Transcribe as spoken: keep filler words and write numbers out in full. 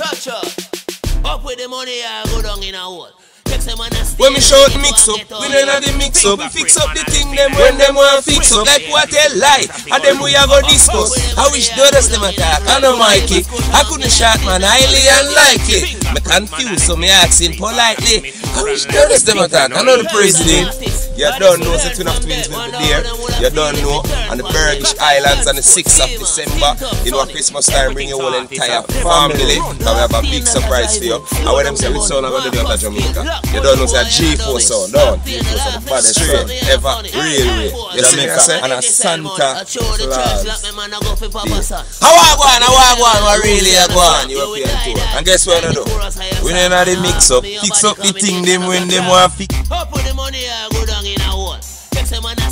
Up with the money, I go down in a hole. When we show mix up, we don't have the mix up. We fix up the thing them when them want fix up. Like what they like, and them we are go discuss. I wish the others them attack, I know Mikey. I couldn't shot man highly unlikely. Me confused, so me ask him politely. I wish the others them attack, I know the president. You don't know the Twin of Twins will be there. You don't know on the Burgish Islands on the sixth of December. You know Christmas time bring your whole entire family. And we have a big surprise for you. And when them say we sound are going to do that Jamaica, you don't know it's a G four sound, don't you? It's the baddest sound ever, real way. You see me say? And a Santa Claus. How I go on, how I go on, what really I go on? You up here on tour. And guess what I do? We don't have the mix up. Fix up the thing them when them want to fix. Up with the money, I go down in a hole.